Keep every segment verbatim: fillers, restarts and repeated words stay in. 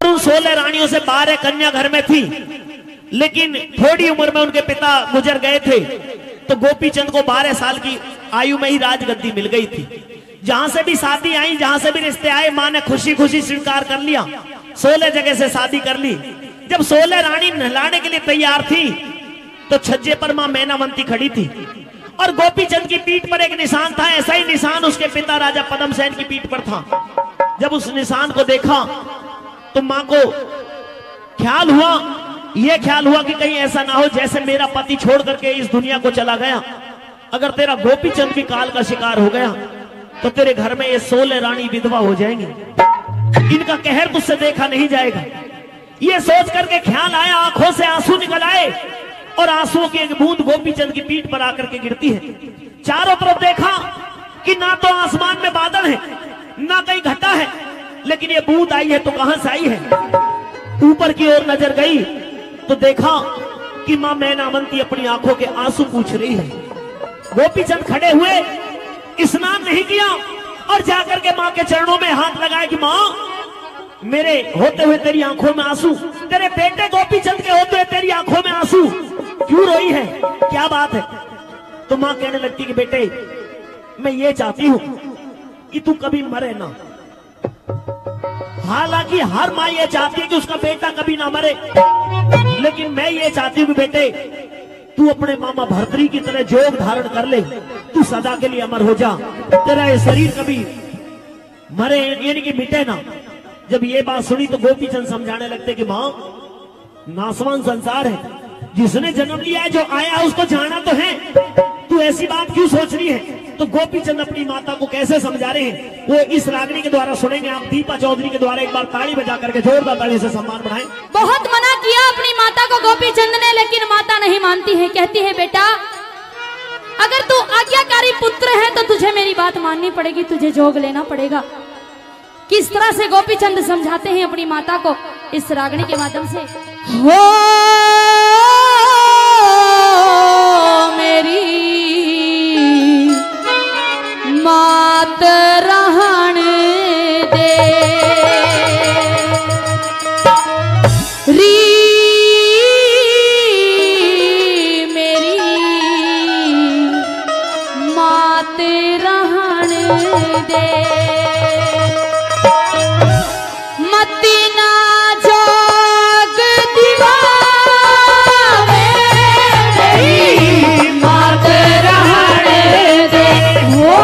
उन सोलह रानियों से बारह कन्या घर में थी, लेकिन थोड़ी उम्र में उनके पिता गुजर गए थे, तो गोपी चंद को बारह साल की आयु में ही राजगद्दी मिल गई थी। जहां से भी शादी आई, जहां से भी रिश्ते आए, मां ने खुशी खुशी स्वीकार कर लिया, सोलह जगह से शादी कर ली। जब सोलह रानी नहलाने के लिए तैयार थी तो छज्जे पर मां मैनावंती खड़ी थी और गोपी चंद की पीठ पर एक निशान था। ऐसा ही निशान उसके पिता राजा पद्मसेन की पीठ पर था। जब उस निशान को देखा तो मां को ख्याल हुआ, यह ख्याल हुआ कि कहीं ऐसा ना हो जैसे मेरा पति छोड़ करके इस दुनिया को चला गया। अगर तेरा गोपी चंद भी काल का शिकार हो गया तो तेरे घर में ये सोलह रानी विधवा हो जाएंगी, इनका कहर तुझसे देखा नहीं जाएगा। ये सोच करके ख्याल आया, आंखों से आंसू निकल आए और आंसुओं की एक बूंद गोपी चंद की पीठ पर आकर के गिरती है। चारों तरफ देखा कि ना तो आसमान में बादल है, ना कहीं घटा है, लेकिन ये बूंद आई है तो कहां से आई है। ऊपर की ओर नजर गई तो देखा कि मां मैनावंती अपनी आंखों के आंसू पूछ रही है। गोपी चंद खड़े हुए, स्नान नहीं किया और जाकर के मां के चरणों में हाथ लगाए कि मां, मेरे होते हुए तेरी आंखों में आंसू, तेरे बेटे गोपी चंद के होते हुए तेरी आंखों में आंसू, क्यों रोई है, क्या बात है। तो मां कहने लगती कि बेटे, मैं ये चाहती हूं कि तू कभी मरे ना। हालांकि हर मां ये चाहती है कि उसका बेटा कभी ना मरे, लेकिन मैं ये चाहती हूं कि बेटे तू अपने मामा भर्तरी की तरह जोग धारण कर ले, तू सदा के लिए अमर हो जा, तेरा ये शरीर कभी मरे यानी कि मिटे ना। जब ये बात सुनी तो गोपी चंद समझाने लगते कि मां, नासवान संसार है, जिसने जन्म लिया है, जो आया है, उसको जाना तो है, तू ऐसी बात क्यों सोच रही है। तो गोपी चंद अपनी माता को कैसे समझा रहे हैं वो इस रागनी के द्वारा सुनेंगे। आप दीपा चौधरी के द्वारा एक बार ताली बजा करके जोरदार ताली से सम्मान बढ़ाएं। बहुत मना किया अपनी माता को गोपी चंद ने, लेकिन माता नहीं मानती है। कहती है बेटा, अगर तू आज्ञाकारी पुत्र है तो तुझे मेरी बात माननी पड़ेगी, तुझे जोग लेना पड़ेगा। किस तरह से गोपी चंद समझाते हैं अपनी माता को इस रागनी के माध्यम से। हो मेरी मात रहन दे, री मेरी मात रहन दे, मती ना जोग दीवावे, मेरी मात रहन दे। हो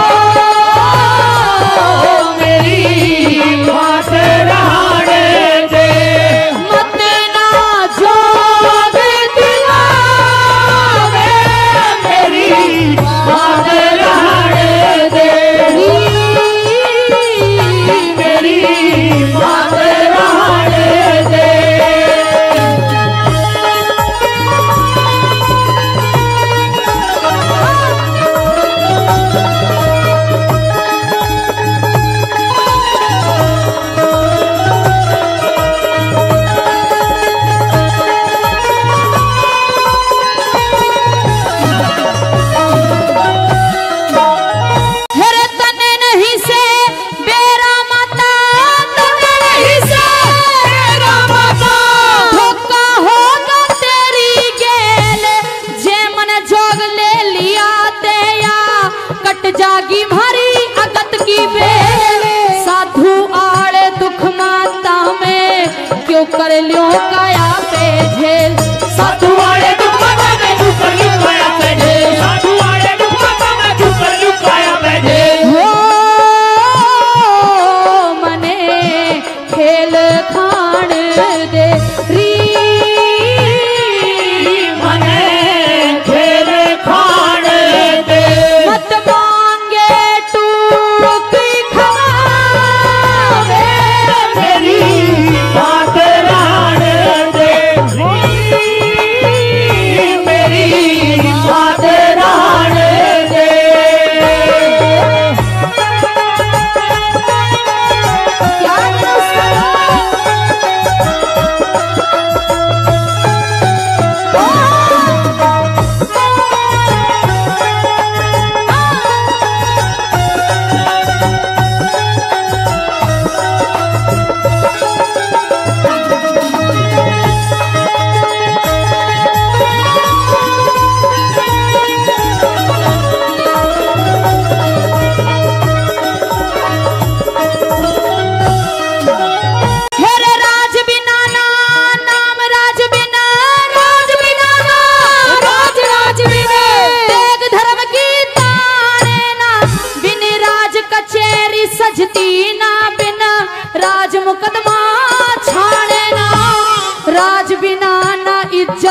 जागी भरी अगत की बेल, साधु आड़े दुख माता में क्यों कर लियो काया पे झेल। साधु आड़े दुख माता में क्यों कर लियो काया पे झेल, साधु आड़े दुख माता में क्यों कर लियो काया पे झेल। हो मने खेल खान दे, री मने खेल खान दे, मत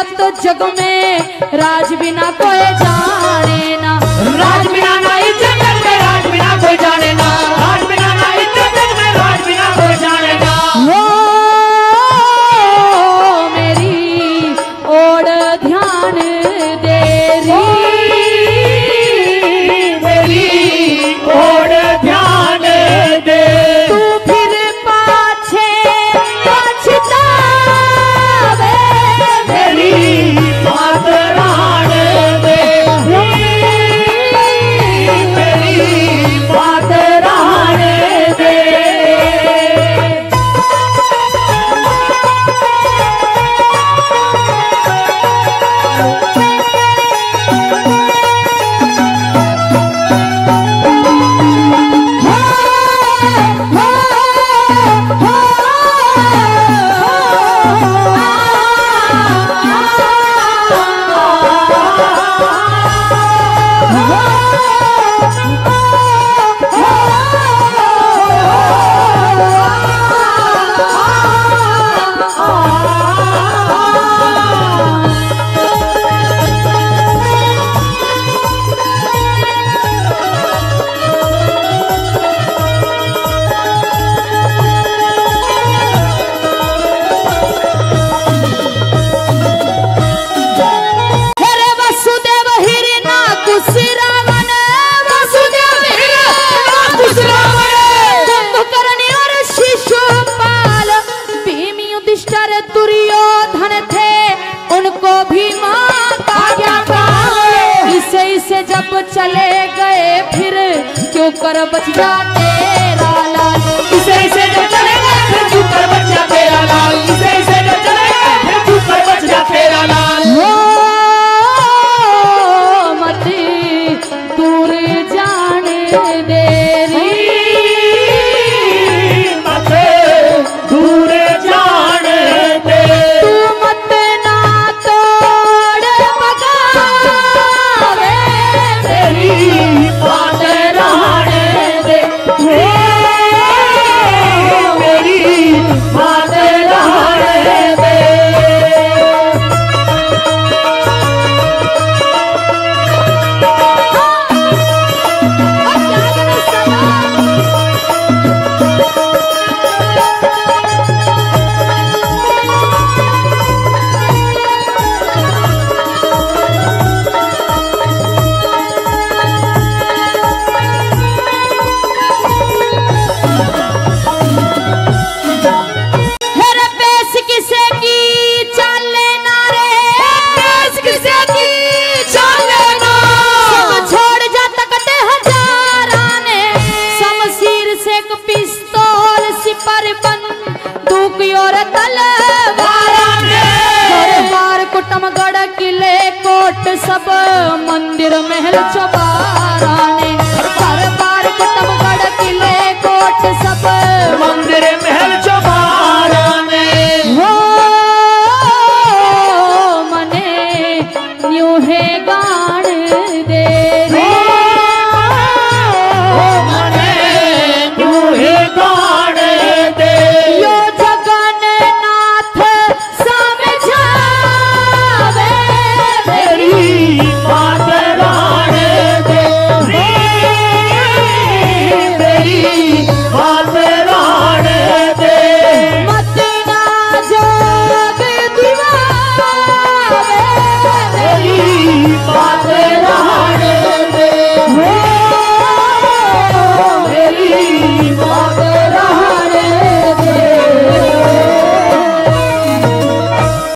इज्जत जग में राज बिना कोई जाने ना, राज बिना ना इज्जत जग में राज बिना कोई जाने ना, राज बिना ना इज्जत जग में राज बिना कोई जाने ना। हो मेरी ओर ध्यान दे री, मेरी ओर ध्यान दे, तू फिर पाछे पछतावे, मेरी बात राण दे, मेरी बात राण दे। दुर्योधन थे उनको भी मां का क्या काम, इसे इसे जब चले गए फिर क्यों कर बच जाते लाल, इसे इसे जब चले गए फिर क्यों कर बच जाते लाल, इसे इसे जब चले गए फिर क्यों कर बच जाते लाल। हो मत दूर जाने देरी, मत दूर जाने दे, तू मत ना तोड़ पगावे, मेरी बात राण दे, मेरी बात राण दे। मेरे पेश किसे की चाल लेना रे, पेश किसे की चाल लेना, सब छोड़ जा तकते हजारा ने, शमशीर से एक पिस्तौल सिपर बंदूक और तलवारा ने, दरबार कुटुमगढ़ किले कोट सब मंदिर महल चौबारा